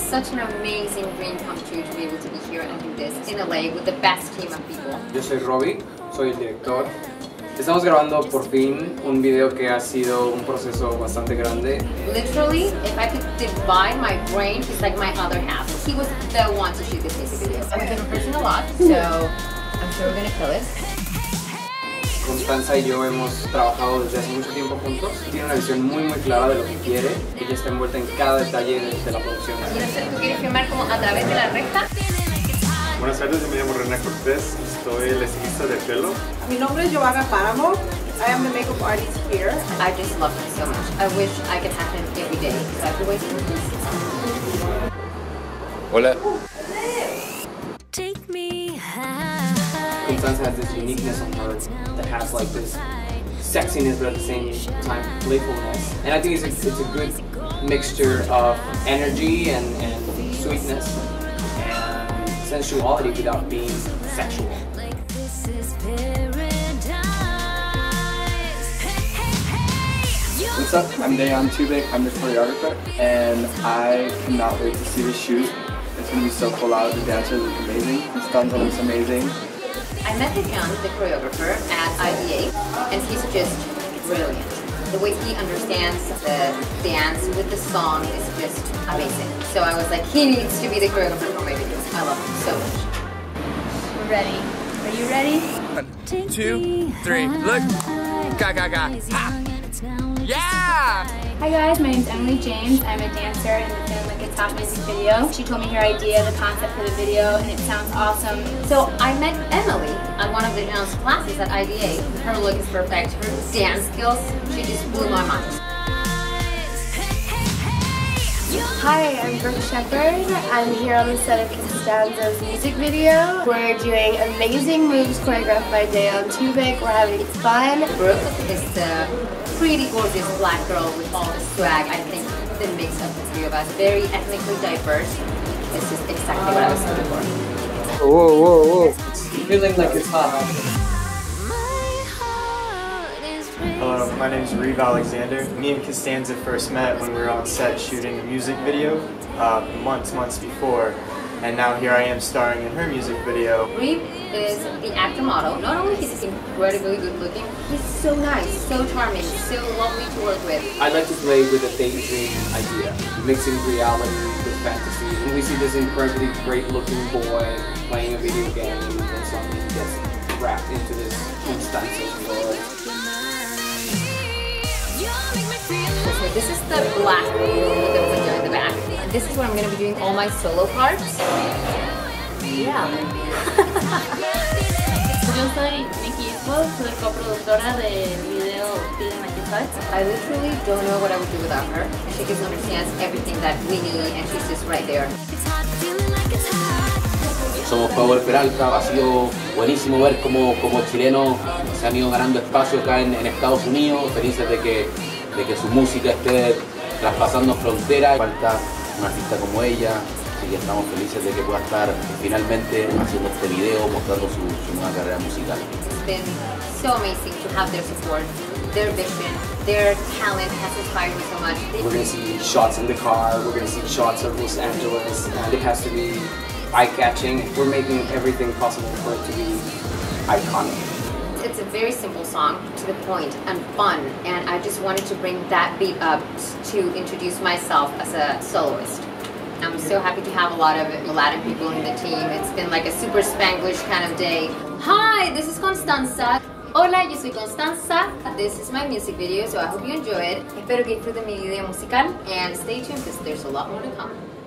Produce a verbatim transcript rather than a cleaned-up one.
such an amazing dream come true to be able to be here and do this in L A with the best team of people. Yo soy Robbie, soy el director. Estamos grabando por fin un video que ha sido un proceso bastante grande. Literally, if I could divide my brain, he's like my other half. He was the one to shoot this music video. I'm gonna person a lot, so I'm sure we're gonna kill it. Constanza y yo hemos trabajado desde hace mucho tiempo juntos. Tiene una visión muy muy clara de lo que quiere. Ella está envuelta en cada detalle de, de la producción. Y no sé, ¿tú quieres filmar como a través de la recta? Buenas tardes, me llamo René Cortés, soy el estilista de pelo. Mi nombre es Giovanna Páramo. I am the makeup artist here. I just love him so much. I wish I could have him every day. So I could wait for this. Hola. Take me high. Constanza has this uniqueness on her that has like this sexiness but at the same time playfulness. And I think it's a, it's a good mixture of energy and, and sweetness and sensuality without being sexual. What's up? I'm Dayon Tubik, I'm the choreographer, and I cannot wait to see the shoot. It's going to be so full out, the dancers look amazing, Constanza looks amazing. I met Dayon, the choreographer, at I D A, and he's just brilliant. The way he understands the dance with the song is just amazing. So I was like, he needs to be the choreographer for my videos. I love him so much. We're ready. Are you ready? One, two, three, look! Ga ga ga! Ha! Yeah! Hi guys, my name's Emily James. I'm a dancer in the Feelin Like It's Hot music video. She told me her idea, the concept for the video, and it sounds awesome. So I met Emily on one of the dance classes at I D A. Her look is perfect. Her dance skills, she just blew my mind. Hi, I'm Brooke Shepard. I'm here on the set of Constanza's music video. We're doing amazing moves choreographed by Dayon Tubik. We're having fun. Brooke is the pretty gorgeous black girl with all the swag. I think the mix of the three of us, very ethnically diverse. It's just exactly what I was looking for. Whoa, whoa, whoa. It's feeling like it's hot. Hello, my name is Reeve Alexander. Me and Constanza first met when we were on set shooting a music video uh, months, months before. And now here I am starring in her music video. Reeve is the actor model. Not only is he incredibly good looking, he's so nice, so charming, so lovely to work with. I like to play with a daydream idea, mixing reality with fantasy. And we see this incredibly great looking boy playing a video game and something gets wrapped into this Constanza's world. So this is the black room with the window in the back. This is where I'm going to be doing all my solo parts. Yeah. Yo soy Nikki Ismo, soy coproductora del video Feelin Like It's Hot. I literally don't know what I would do without her. And she just understands everything that we need and she's just right there. Somos Power Peralta, ha sido buenísimo ver cómo como chilenos se han ido ganando espacio acá en, en Estados Unidos, felices de que, de que su música esté traspasando fronteras. Falta un artista como ella, así que estamos felices de que pueda estar finalmente haciendo este video, mostrando su, su nueva carrera musical. It's been so amazing to have their support, their vision, their talent has inspired me so much. We're going to see shots in the car, we're going to see shots of Los Angeles, and it has to be eye-catching. We're making everything possible for it to be iconic. It's a very simple song, to the point, and fun, and I just wanted to bring that beat up to introduce myself as a soloist. I'm so happy to have a lot of Latin people in the team. It's been like a super Spanglish kind of day. Hi, this is Constanza. Hola, yo soy Constanza. This is my music video, so I hope you enjoy it. Espero que disfruten mi video musical, and stay tuned because there's a lot more to come.